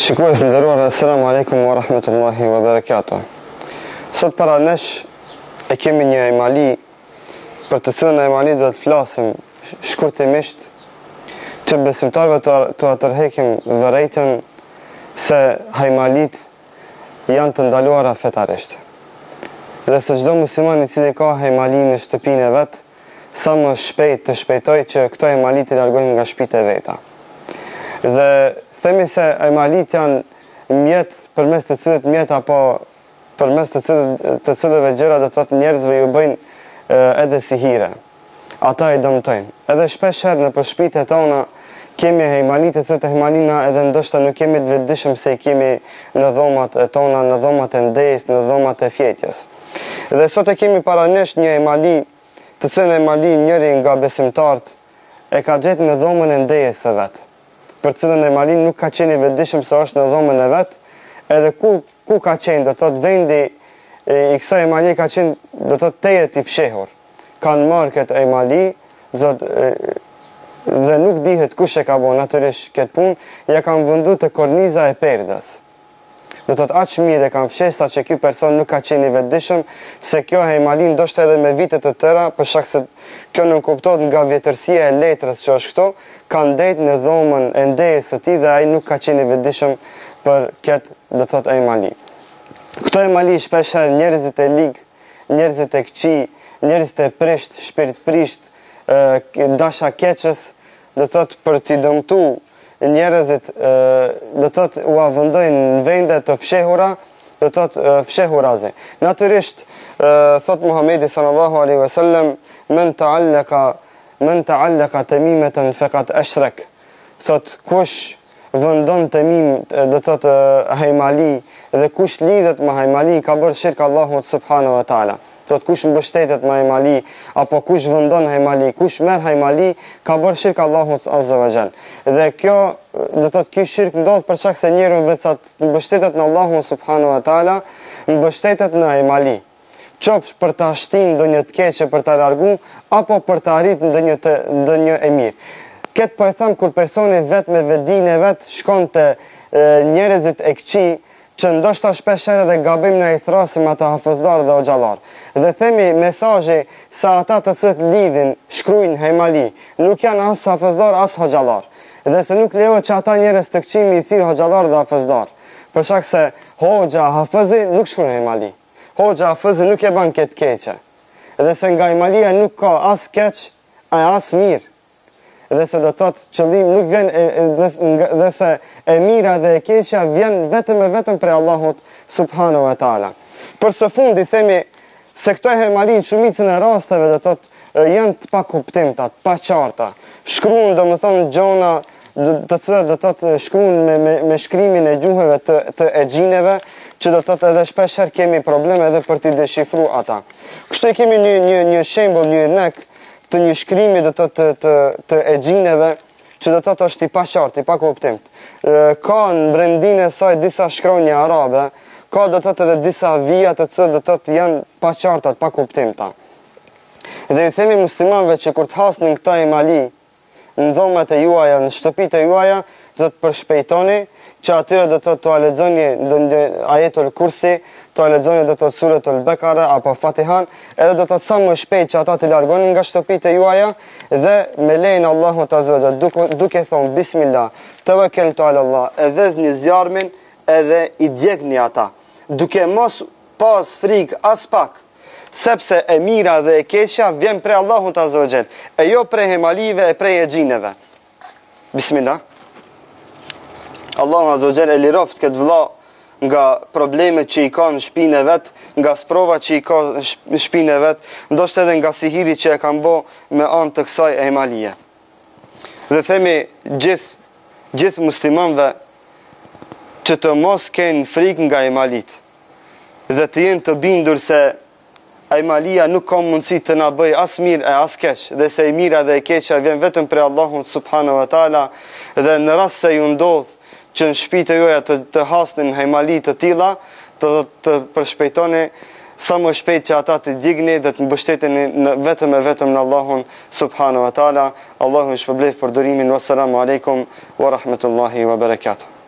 Shikues nderuar, assalamu alaikum wa rahmatullahi wa barakatuh. Sot para nesh e kemi një hajmali për të cilën hajmali do të flasim shkurtimisht që besimtarëve të atërhekim vërejtën se hajmalit janë të ndaluara fetarisht. Dhe se çdo musliman i cili ka hajmali në shtëpinë e vet, sa më shpejt të shpejtoj që këto hajmali të largojnë nga shtëpitë e veta. Dhe themi se hajmalit janë mjet përmes të cilët mjet apo përmes të cilëve gjëra do të thotë njerëzve ju bëjnë edhe si hire. Ata i dëmtojnë. Edhe shpesh herë në shtëpitë tona kemi hajmalit të cilët hajmalina edhe ndoshta nuk kemi të vetëdijshëm se i kemi në dhomat e tona, në dhomat e ndejës, në dhomat e fjetjes. Dhe sot e kemi para nesh një hajmali, të cilën hajmali njëri nga besimtarët e ka gjetë në dhomën e ndejës së vet. Për cilën hajmali nuk ka qenë i vetëdijshëm se është në dhomën e vet, edhe ku ka qenë, do thotë vendi i kësaj hajmali ka qenë, do thotë tejet i fshehur. Kanë marrë këtë hajmali, dhe nuk dihet kush e ka bërë natyrisht këtë punë, ja kanë vëndu të korniza e perdës. Do thotë aq mirë e kanë fshehur sa që ky person nuk ka qenë i vetëdijshëm se kjo hajmali ndoshta edhe me vite të tëra, për shkak se kjo nuk kuptohet nga vjetërsia e letrës që është këto, kanë ndetë në dhomën e ndejës së tij dhe ai nuk ka qenë i vetëdijshëm për këtë, do thotë hajmali. Këto hajmali shpesh herë njerëzit e lig, njerëzit e këqij, njerëzit e prisht, shpirt prisht, dasha keqës, do thotë për t'i dëmtu njerëzit, do thotë u avëndojnë në vende të fshehura, do thotë fshehurazi. Natyrisht thot Muhamedi sallallahu alaihi wasallam, men ta'allaka tamimatan faqad ashrak. Thot kush vendon tamim, do thotë hajmali, dhe kush lidhet me hajmali ka bërë shirk Allahut subhanahu wa taala. Thot kush mbështetet me hajmali apo kush vendon hajmali, kush merr hajmali, ka bërë shirk Allahut azza wa jall. Dhe kjo, do thotë ky shirk ndodh për shkak se njeriu vetë mbështetet në Allahun subhanahu wa taala, mbështetet në hajmali. Qofsh për ta shtin ndonjë të keqe për ta largu, apo për ta arritur ndonjë e mirë. Këtë po e them kur personi vetë me vetdinë e vet shkon te njerëzit e këqij, që ndoshta shpesh herë dhe gabim në i thrasim ata hafëzdar dhe hoxhallar. Dhe themi mesazhi sa ata të cilët lidhin, shkruajnë hajmali, nuk janë as hafëzdar as hoxhallar. Dhe se nuk lejohet që ata njerëz të këqij i thirr hoxhallar dhe hafëzdar. Për shkak se hoxha hafëzi nuk shkruan hajmali. Hoxha hafëzi nuk e bën këtë keqe. Dhe se nga hajmalia nuk ka as keq, as mirë. Dhe se do të thotë qëllimi nuk vjen dhe se e mira dhe e keqja vjen vetëm prej Allahut subhanahu wa taala. Për së fundi themi se këto hajmali në shumicën e rasteve do të thotë janë të pakuptimta, të paqarta. Shkruan domethënë gjona të cilat do të thotë shkruan me shkrimin e gjuhëve të exhineve, që do të thotë edhe shpesh herë kemi probleme edhe për t'i deshifruar ata. Kështu kemi një shembull, një nek të një shkrimi do të exhineve që do të thotë është i paqartë, i pakuptimt. Ka në brendin e saj disa shkronja arabe, ka do të thotë edhe disa vija të cilët do të thotë janë paqarta, të pakuptimta. Dhe i themi muslimanëve që kur të hasnin këto hajmali në dhomat e juaja, në shtëpitë e juaja, do të përshpejtoni që atyre do të lexoni ajetul kursi, të lexoni do të suratul Bekara apo Fatihan, edhe do të sa më shpejt që ata të largonin nga shtëpitë e juaja dhe me lejen e Allahut azza wa jalla duke thonë bismillah, tawakkaltu ala Allah, edhe zni zjarmin edhe i djegni ata, duke mos pas frikë as pak, sepse e mira dhe e keqja vjen prej Allahut azza wa jalla, e jo prej hajmalive e prej exhineve. Bismillah. Allahu azza wa jalla e liroft këtë vëlla nga problemet që i ka në shpinë e vet, nga sprova që i ka në shpinë e vet, ndoshta edhe nga sihiri që e kanë bë me anë të kësaj hajmalie. Dhe themi gjithë muslimanëve që të mos kenë frikë nga hajmalit dhe të jenë të bindur se hajmalia nuk ka mundësi të na bëjë as mirë e as keq, dhe se e mira dhe e keqja vjen vetëm prej Allahut subhanahu wa taala, dhe në rast se ju ndodh që në shtëpitë juaja të hasnin hajmali të tilla, të përshpejtoni sa më shpejt që ata të digni dhe të mbështeteni vetëm në Allahun subhanahu wa taala. Allahu ju shpërblet për durimin. Wassalamu alaikum wa rahmatullahi wa barakatuh.